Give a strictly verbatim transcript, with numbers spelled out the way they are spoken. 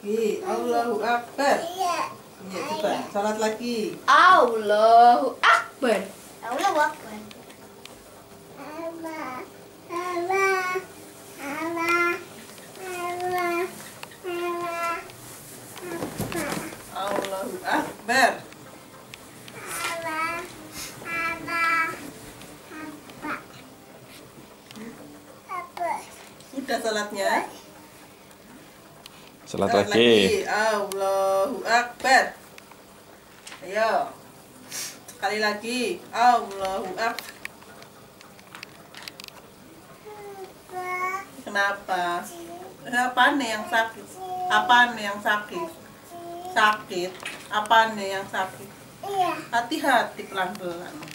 lagi. Allahu Akbar. Iya, coba salat lagi. Allahu Akbar. Allahu Akbar. Allah, Allah, Allah, Allah, Allah, Allahu Akbar. Allah, Allah, Akbar. Sudah salatnya? Salat Salat lagi. Allahu Akbar. Ayo. Sekali lagi. Allahu Akbar. Kenapa? Apa nih yang sakit? Apa nih yang sakit? Sakit. Apa nih yang sakit? Iya. Hati-hati pelan-pelan.